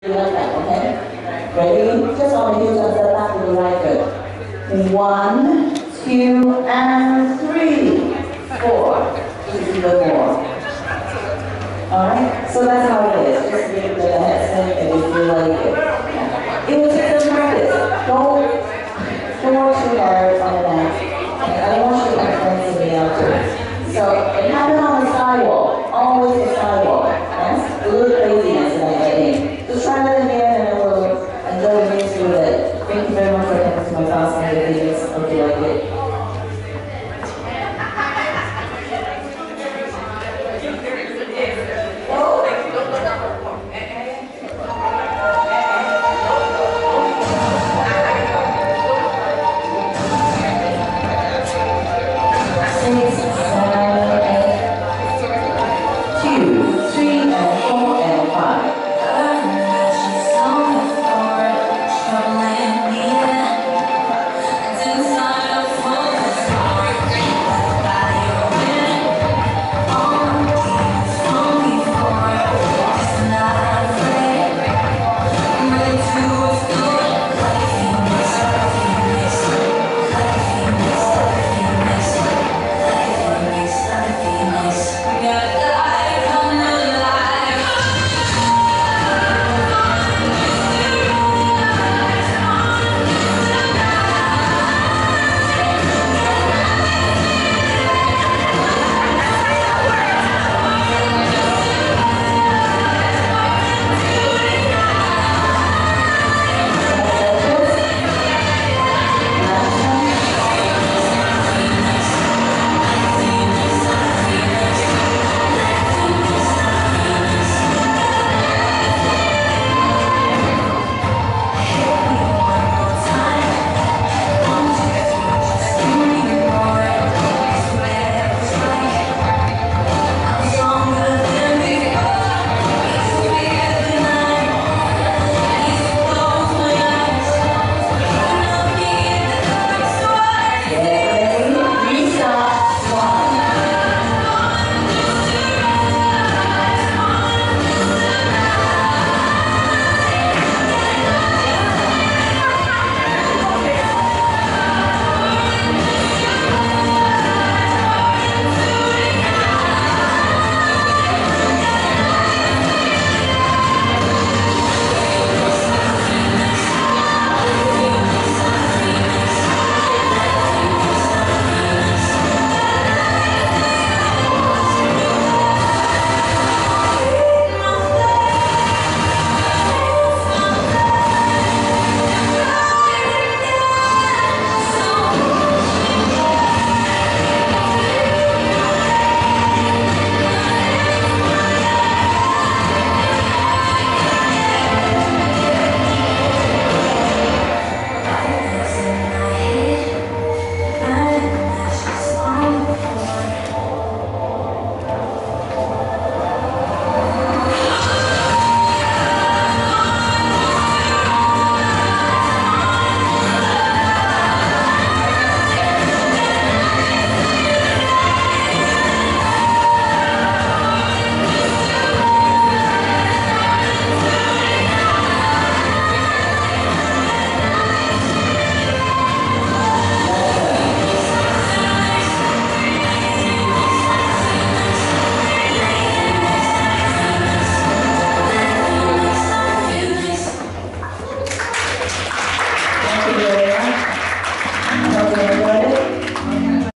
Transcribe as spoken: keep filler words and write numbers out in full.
Like that, okay? Ready? Just on the heels and step back to the right foot. One, two, and three, four. Just a little more. Alright? So that's how it is. Just give it the head and you feel like it. Yeah. It will take some practice. Don't, don't work too hard on the neck. I don't want you to explain to me out too. So it happened on the sidewalk. Always the sidewalk. Yes? A little craziness in that getting. Just try that again and we'll enjoy the music with it. Thank you very much for coming to my class and the videos. Hope you like it. Thank you.